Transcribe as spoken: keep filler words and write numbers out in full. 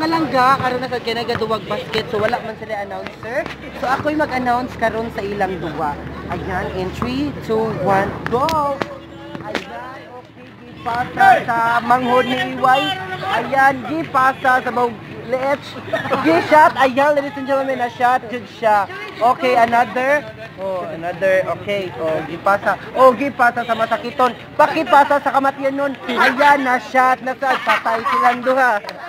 mga langga, karon na sa kinagaduwag basket, so wala man sila announcer. So ako'y mag-announce karon sa ilang duwa. Ayan, in three, two, one, go! Ayan, okay, gipasa sa manghod ni Iway. Ayan, gipasa sa bawang leech. Gi-shot, ayan, ladies and gentlemen, na-shot, good siya. Okay, another. Oh, another, okay. Oh, gipasa. Oh, gipasa sa masakiton. Pakipasa sa kamatian nun. Ayan, na-shot, na-shot. Patay silang duha.